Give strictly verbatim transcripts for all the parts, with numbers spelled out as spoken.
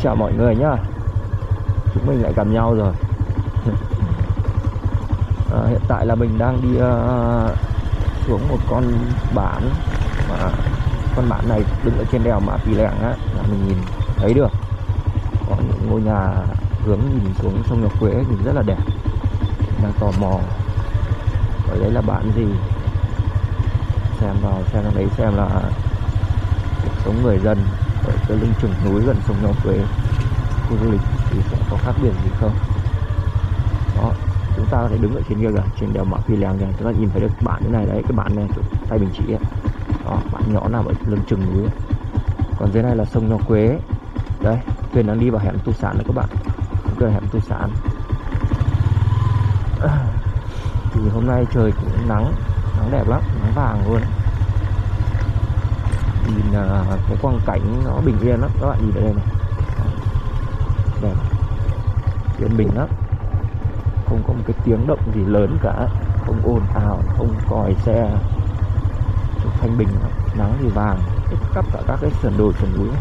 chào mọi người nhá. Chúng mình lại gặp nhau rồi. à, Hiện tại là mình đang đi uh, xuống một con bản mà con bản này đứng ở trên đèo Mã Pí Lèng á, là mình nhìn thấy được có những ngôi nhà hướng nhìn xuống sông Nho Quế nhìn rất là đẹp. Mình đang tò mò ở đấy là bản gì, xem vào xem ở đấy xem là cuộc sống người dân ở cái lưng chừng núi gần sông Nho Quế, khu du lịch thì sẽ có khác biệt gì không. Đó, chúng ta có thể đứng ở trên kia kìa, trên đèo Mã Pí Lèng kìa, chúng ta nhìn thấy được bản như này đấy, cái bản này chỗ tay mình chỉ ấy. Đó, bản nhỏ nằm ở lưng chừng núi ấy. Còn dưới này là sông Nho Quế. Đây, thuyền đang đi vào hẻm Tu Sản đấy các bạn. Đây là hẻm Tu Sản. Thì hôm nay trời cũng nắng, nắng đẹp lắm, nắng vàng luôn. Nhìn uh, cái quang cảnh nó bình yên lắm, các bạn nhìn ở đây này. Đẹp, yên bình lắm, không có một cái tiếng động gì lớn cả, không ồn ào, không còi xe, thanh bình lắm. Nắng thì vàng khắp cả các cái sườn đồi sườn núi.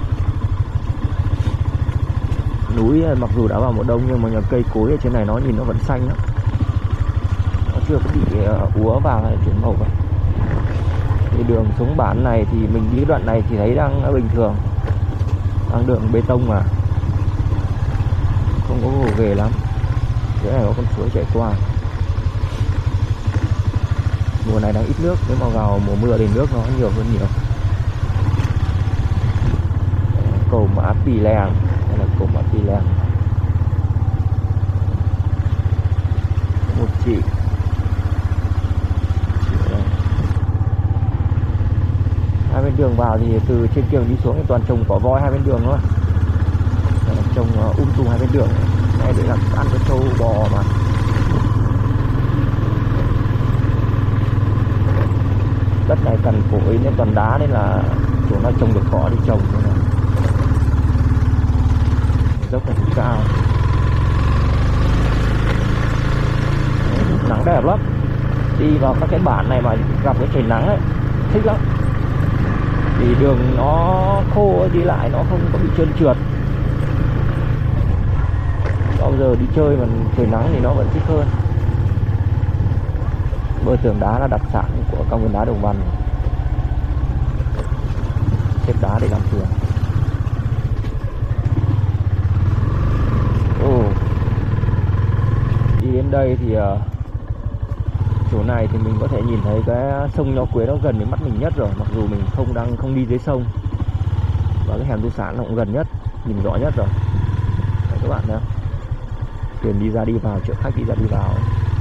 Núi mặc dù đã vào mùa đông nhưng mà nhà cây cối ở trên này nó nhìn nó vẫn xanh lắm, nó chưa có bị uh, úa vàng hay chuyển màu cả. Thì đường xuống bản này thì mình đi đoạn này thì thấy đang bình thường, đang đường bê tông mà không có gồ ghề lắm. Dưới này có con suối chảy qua. Mùa này đang ít nước, nếu mà vào mùa mưa thì nước nó nhiều hơn nhiều. Cầu Mã Pí Lèng, đây là cầu Mã Pí Lèng. Một chị, hai bên đường vào thì từ trên kia đi xuống thì toàn trồng cỏ voi hai bên đường thôi, trồng uh, um tùm hai bên đường này để làm ăn cho trâu bò mà. Đất này cằn cỗi nên toàn đá nên là chỗ nó trồng được cỏ đi trồng thôi. Dốc này cao, nắng đẹp lắm. Đi vào các cái bản này mà gặp cái trời nắng ấy thích lắm, vì đường nó khô ấy, đi lại nó không có bị trơn trượt. Bao giờ đi chơi mà trời nắng thì nó vẫn thích hơn. Bờ tường đá là đặc sản của cao nguyên đá Đồng Văn, xếp đá để làm tường. Ồ, đi đến đây thì uh, chỗ này thì mình có thể nhìn thấy cái sông Nho Quế nó gần đến mắt mình nhất rồi, mặc dù mình không đang không đi dưới sông. Và cái hẻm Tu Sản nó cũng gần nhất, nhìn rõ nhất rồi. Đấy các bạn thấy không? Thuyền đi ra đi vào, chợ khách đi ra đi vào,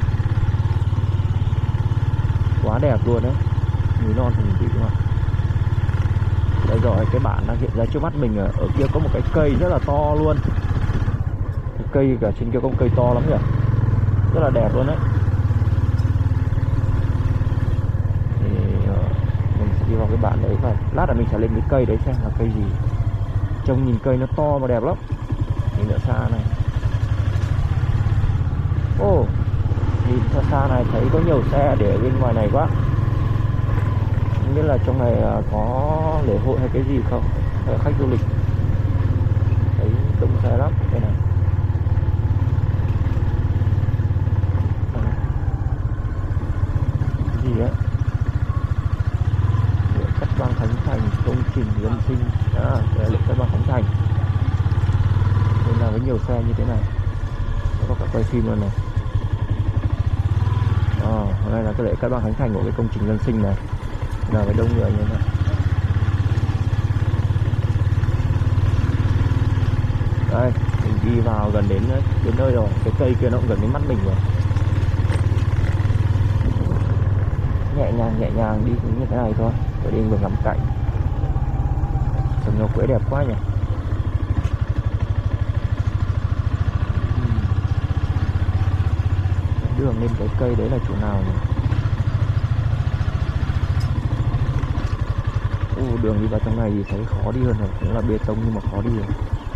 quá đẹp luôn đấy, núi non hùng vĩ các bạn. Đây rồi, cái bản đang hiện ra trước mắt mình. Ở kia có một cái cây rất là to luôn, cái cây cả trên kia có một cây to lắm nhỉ, rất là đẹp luôn đấy. Thì mình sẽ đi vào cái bản đấy và lát là mình sẽ lên cái cây đấy xem là cây gì. Trông nhìn cây nó to mà đẹp lắm. Nhìn ở xa này, ồ, oh, nhìn xa xa này thấy có nhiều xe để ở bên ngoài này quá. Không biết là trong này có lễ hội hay cái gì không, hay khách du lịch. Thấy đông xe lắm đây này. Cái gì á, lễ cắt băng khánh thành công trình dân sinh. À, đây là lễ cắt băng khánh thành. Đây là với nhiều xe như thế này, có cả quay phim luôn này. À, hôm nay là cái lễ cắt băng khánh thành của cái công trình dân sinh này, là với đông người như thế này. Đây, mình đi vào gần đến đến nơi rồi, cái cây kia nó cũng gần đến mắt mình rồi. Nhẹ nhàng nhẹ nhàng đi như thế này thôi, rồi đi vừa ngắm cảnh. Sông Nho Quế đẹp quá nhỉ. Đường lên cái cây đấy là chỗ nào nhỉ? Ồ, đường đi vào trong này thì thấy khó đi hơn rồi, cũng là bê tông nhưng mà khó đi rồi.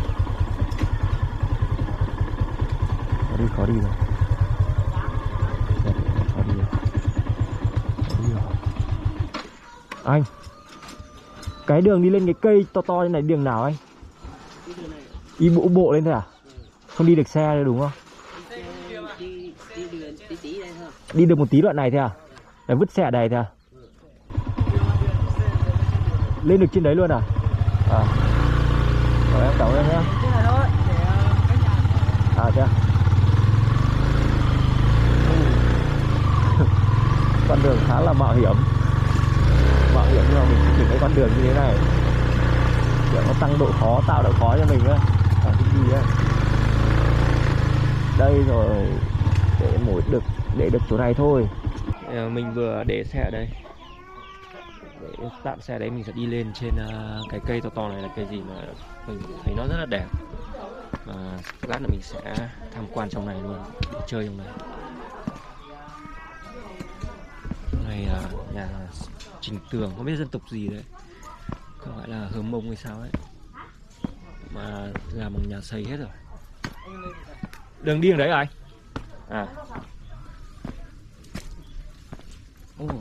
Khó đi, khó đi rồi. Đẹp, khó đi rồi. Khó đi rồi. Anh, cái đường đi lên cái cây to to như này đường nào anh? Đi bộ bộ lên thôi à? Không đi được xe đâu đúng không? Đi, đi đường tí tí đây thôi. Đi được một tí đoạn này thôi à? Để vứt xe ở đây thôi à? Lên được trên đấy luôn à? À. Rồi em cảm ơn em nhé. À thế à? Con đường khá là mạo hiểm. Mạo hiểm nhưng mà mình thích những cái con đường như thế này. Kiểu nó tăng độ khó, tạo độ khó cho mình á. Cảm thích gì á. Đây rồi. Để mỗi được để được chỗ này thôi. Mình vừa để xe ở đây. Để tạm xe đấy mình sẽ đi lên trên uh, cái cây to to này là cây gì mà mình thấy nó rất là đẹp. Và lát nữa mình sẽ tham quan trong này luôn, để chơi trong này. Này là nhà Trình Tường, không biết dân tộc gì đấy, không phải là Hờ Mông hay sao ấy, mà làm bằng nhà xây hết rồi. Đường đi đường đấy à anh? À. Oh.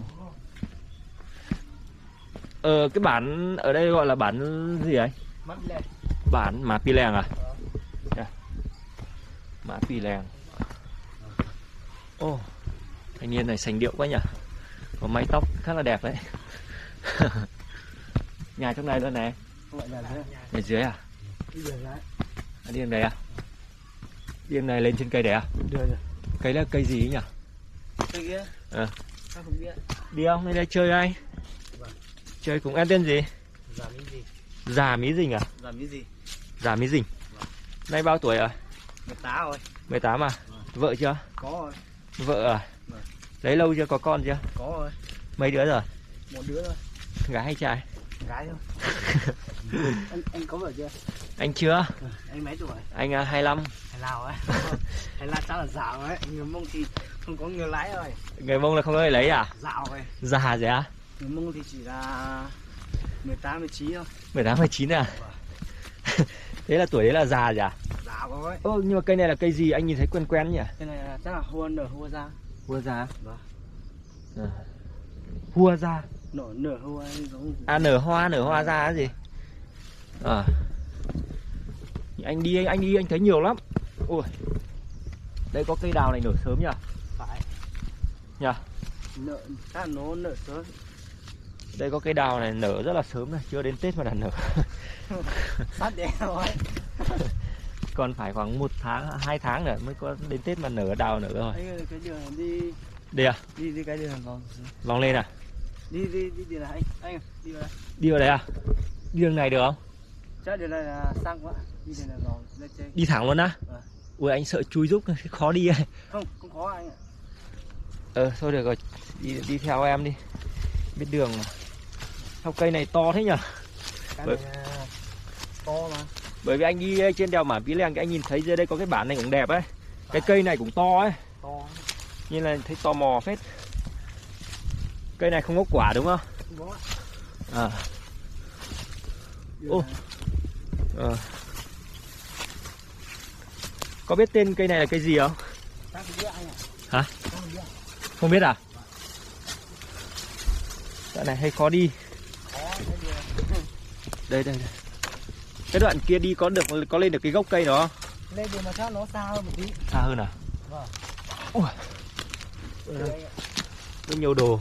Ờ, cái bản ở đây gọi là bản gì ấy? Bản Má Pì Lèng à? Yeah. Má Pì Lèng. Ô, oh, thanh niên này sành điệu quá nhỉ. Có mái tóc khá là đẹp đấy. Nhà trong này luôn này. Nhà dưới à? À, đi đường này à? Đi đường này lên trên cây đấy à? Cây là cây gì ấy nhỉ? Cây kia? À. Sao không biết? Đi không? Lên đây chơi ai? Vâng. Chơi cùng em tên gì? Già Mỹ gì? Già Mỹ Dình à? Già Mỹ gì? Già Mỹ Dình. Vâng. Nay bao tuổi rồi? mười tám rồi. mười tám à? Vâng. Vợ chưa? Có rồi. Vợ à? Vâng. Lấy lâu chưa? Có con chưa? Có rồi. Mấy đứa rồi? Một đứa thôi. Gái hay trai? Gái thôi. anh anh có vợ chưa? Anh chưa. Ừ, anh mấy tuổi? Anh uh, hai lăm. Hay Lào ấy. Hay là chắc là dạo ấy. Người Mông thì không có người lái rồi. Người Mông là không có người lấy à? Dạo rồi. Già gì á? Người Mông thì chỉ là mười tám, mười chín thôi. mười tám, mười chín à? Vâng. Thế là tuổi đấy là già gì à? Dạo rồi. Ô, nhưng mà cây này là cây gì anh nhìn thấy quen quen nhỉ? Cái này là chắc là hua nở hua ra. Hua ra? Vâng. À. Hua ra? Nở nở hua giống. À, nở hoa, nở hoa ra cái gì? À. Anh đi anh đi anh thấy nhiều lắm. Ui. Đây có cây đào này nở sớm nhỉ? Phải. Nhỉ? Nở, chắc là nó nở sớm. Đây có cây đào này nở rất là sớm này, chưa đến Tết mà đã nở. Sát đẻ rồi. Còn phải khoảng một tháng, hai tháng nữa mới có đến Tết mà nở đào nở rồi. Anh ơi, cái đường đi. Đi à? Đi đi cái đường vòng. Vòng lên à? Đi đi đi đường này anh. Anh đi vào đây. Đi vào đấy à? Đi đường này được không? Chắc đường này là sang quá. Đi đường này vòng lên trên. Đi thẳng luôn á? Vâng. Ui anh sợ chui rúc khó đi ấy. Không, không khó anh ạ. Ờ thôi được rồi, đi đi theo em đi. Biết đường mà. Sao cây này to thế nhỉ? Cái Bởi... này là to mà. Bởi vì anh đi trên đèo Mã Pí Lèng, cái anh nhìn thấy dưới đây có cái bản này cũng đẹp ấy. Cái cây này cũng to ấy. To. Như là thấy tò mò phết. Cây này không có quả đúng không? Không có. À. Ô. Ờ. Có biết tên cây này là cây gì không? Chắc không biết anh ạ. Hả? Chắc không biết. Không biết à? Đoạn này hay khó đi. Khó, cái đường. Đây đây đây. Cái đoạn kia đi có được có lên được cái gốc cây đó không? Lên đường mà chắc nó xa hơn một tí. Xa hơn à? Vâng. Ui. Có nhiều đồ.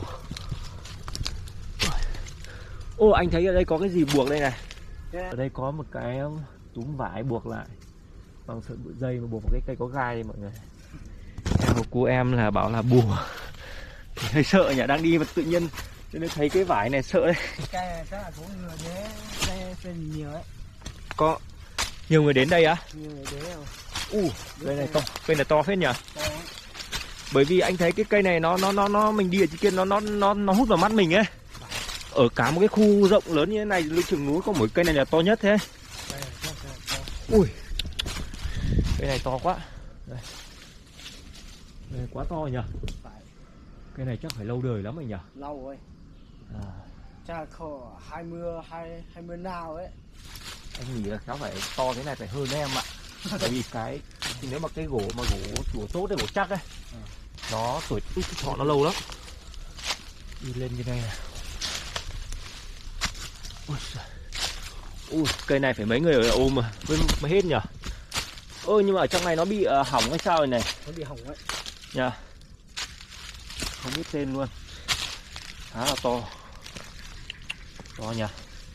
Ô anh thấy ở đây có cái gì buộc đây này. Ở đây có một cái túm vải buộc lại bằng sợi bụi dây mà buộc một cái cây có gai đây mọi người. Em của cô em là bảo là bùa. Hơi sợ nhỉ, đang đi mà tự nhiên cho nên thấy cái vải này sợ đấy. Cái này chắc là có người thế, đây xem nhiều đấy. Có nhiều người đến đây á? Nhiều người đến rồi. U, cây này to, cây này to phết nhỉ. To. Bởi vì anh thấy cái cây này nó nó nó nó mình đi ở trên kia nó nó nó nó hút vào mắt mình ấy. Ở cả một cái khu rộng lớn như thế này, lưng chừng núi có mỗi cây này là to nhất thế. Đây, to, to, to. Ui, cây này to quá. Đây. Đây quá to nhỉ. Phải. Cây này chắc phải lâu đời lắm rồi nhỉ. Lâu rồi. À. Chắc là khổ hai mươi, hai mươi nào ấy. Anh nghĩ là khéo phải to thế này phải hơn em ạ. Tại vì cái thì nếu mà cái gỗ mà gỗ gỗ tốt đấy, gỗ chắc ấy, ừ. Nó tuổi thọ nó lâu lắm. Đi lên như này này. Ui giời. Ui, cây này phải mấy người ở ôm mà mới, mới hết nhở. Ôi nhưng mà ở trong này nó bị uh, hỏng hay sao rồi này? Nó bị hỏng ấy. Nha. Không biết tên luôn. Khá là to. To nhỉ.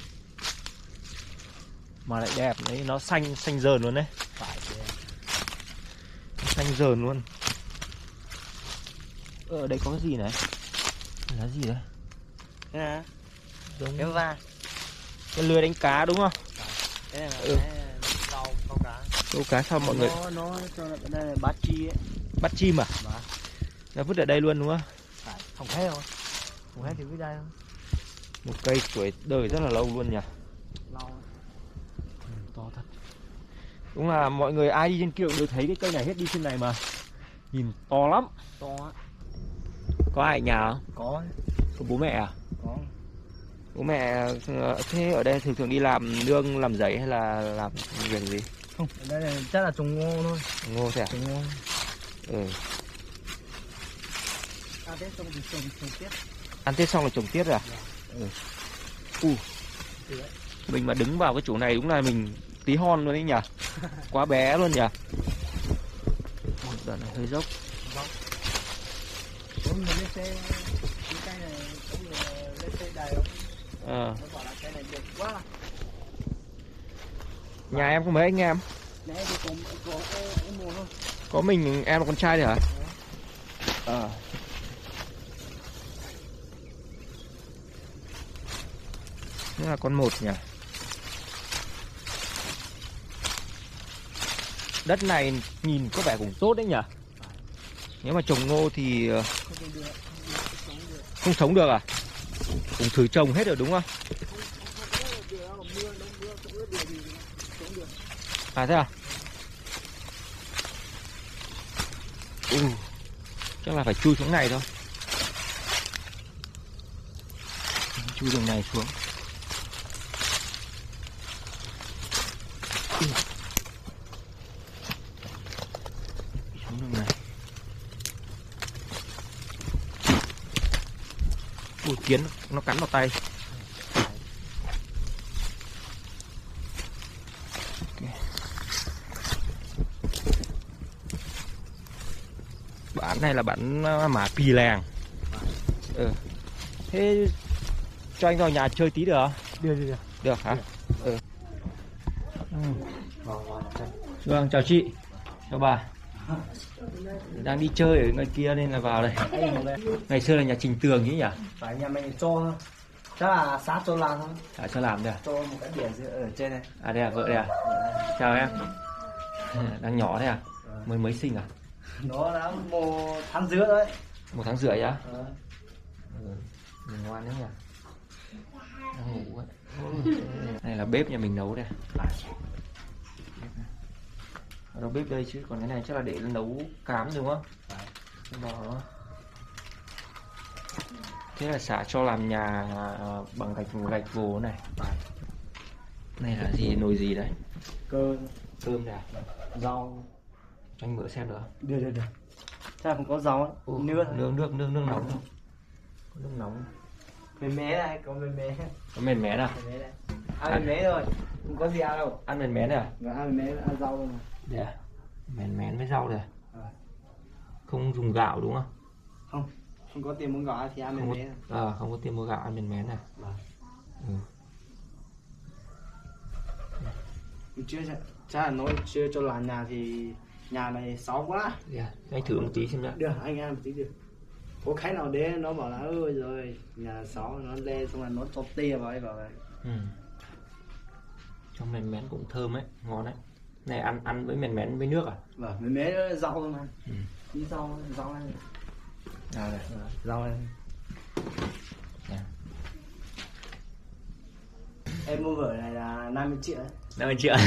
Mà lại đẹp đấy, nó xanh xanh dờn luôn đấy. Phải thế. Xanh dờn luôn. Ờ, ở đây có cái gì này? Là gì đấy? Thế hả? Giống Cái va. cái lưới đánh cá đúng không? Cái này là Ừ. cái câu câu cá. Câu cá sao mọi người? Nó nó cho nó đây là bát chi ấy. Bắt chim à? Mà Nó vứt ở đây luôn đúng không? phải không hết không? Không hết thì cứ đây thôi. Một cây tuổi đời rất là lâu luôn nhỉ. Lâu. Ừ, to thật. Đúng là mọi người ai đi trên kia cũng đều thấy cái cây này hết đi trên này mà. Nhìn to lắm. To á. Có ai ở nhà không? Có. Có bố mẹ à? Có. Bố mẹ ờ, thế ở đây thường thường đi làm nương làm giấy hay là làm việc gì? Không, ở đây là chắc là trồng ngô thôi. Ngô thế à? Trồng ngô. Ừ. À thế trồng thì trồng trồng tiếp. Ăn Tết xong là trồng tiết à? Ừ. U. Mình mà đứng vào cái chỗ này đúng là mình tí hon luôn đấy nhỉ. Quá bé luôn nhỉ. Đoạn này hơi dốc. Vâng. Có người lên xe, cái cây này có người lên xe đầy không? Ờ. Nó bảo là cây này đẹp quá. Nhà em có mấy anh em? Nãy thì có có cái mùa thôi. Có mình em là con trai thôi hả? Ờ. Thế là con một nhỉ. Đất này nhìn có vẻ cũng tốt đấy nhỉ. Nếu mà trồng ngô thì Không được, không được, không sống được. không sống được à? Cũng thử trồng hết rồi đúng không? À thế à? Ừ. Chắc là phải chui xuống này thôi. Chui đường này xuống. Ừ. Xuống đường này. Ui, kiến nó cắn vào tay. Bản này là bản mã pì lèng. Ừ. Thế cho anh vào nhà chơi tí được không? Được, được, được. Được hả? Ừ. Ừ. Vâng, vâng. Vâng, chào chị. Chào bà. Đang đi chơi ở ngoài kia nên là vào đây. Ngày xưa là nhà Trình Tường chứ nhỉ? Phải nhà mình cho chắc là sát cho làm thôi. À, cho làm đây à? Cho một cái biển giữa ở trên này. À đây à, vợ đây à? Chào em. Đang nhỏ thế à? Mới mới sinh à? Nó đã một tháng rưỡi đấy. Một tháng rưỡi á? Ờ. Ừ. Mình ngoan đấy nhỉ? Đang ngủ ấy. Này là bếp nhà mình nấu đây. Ở đâu bếp đây chứ còn cái này chắc là để nấu cám đúng không? Đó. Thế là xã cho làm nhà bằng gạch gạch gỗ này. Này là gì, nồi gì đấy? Cơm, Cơm này à? rau. Cho anh mở xem được không? Được, được, được. Chắc là không có rau ấy. Ồ, Nước. nước nước nước nước nóng không? Có nước nóng. Mềm mé này, có mềm mé. Có mềm mén à? Mềm mé này. Ăn mềm mé thôi. Không có gì ăn đâu. Ăn mềm mén à? Và ăn mềm mé ăn rau thôi mà. Đây à? Mén mén với rau đây à? À. Không dùng gạo đúng không? Không, không có tiền muốn gạo thì ăn mềm Không mé. có, à, không có tiền mua gạo ăn mén mén à? Vâng. Ừ. Chưa chắc là nói chưa cho làm nhà thì nhà này xấu quá. Yeah. Anh thử một tí xem nhá. Được, anh ăn một tí được. Có cái nào đấy nó bảo là ơi rồi nhà xấu nó lên xong là nó cho tia vào ấy vào này. Ừ. Trong mén mén cũng thơm ấy, ngon đấy. Này ăn ăn với mén mén với nước à? Vâng, mềm mé rau thôi mà. Ừ. Đi rau rau này. À đây. Vâng, rau này. Yeah. Em mua vở này là năm mươi triệu. năm mươi triệu.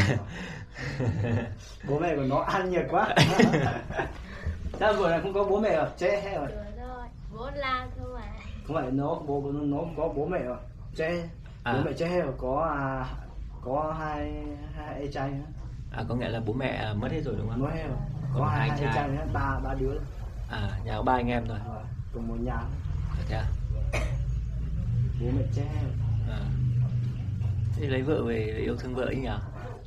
Bố mẹ của nó ăn nhiều quá. Chắc vở này không có bố mẹ rồi, chết hết rồi. Được rồi, bố la thôi mà. Không phải nó bố nó không có bố mẹ rồi, chết. À. Bố mẹ chết hết rồi, có à, có hai hai anh trai nữa. À có nghĩa là bố mẹ mất hết rồi đúng không? Mất hết rồi. Có, Còn hai hai anh trai, trai. nữa, ba ba đứa. À nhà có ba anh em thôi. Vâng, cùng một nhà. Được chưa? Bố mẹ chết hết rồi. À. Thế lấy vợ về yêu thương vợ ấy nhỉ?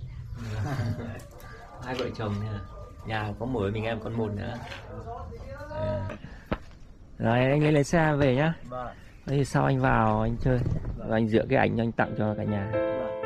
Hai vợ chồng nha. Nhà có mỗi mình em con một nữa. À. Rồi anh ấy lấy xe về nhá. Vâng. Thế thì sau anh vào anh chơi. Rồi anh dựa cái ảnh cho anh tặng cho cả nhà. Vâng.